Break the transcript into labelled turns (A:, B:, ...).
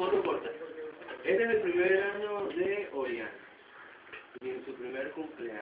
A: foto corta. Este es el primer año de Oriana. Y en su primer cumpleaños.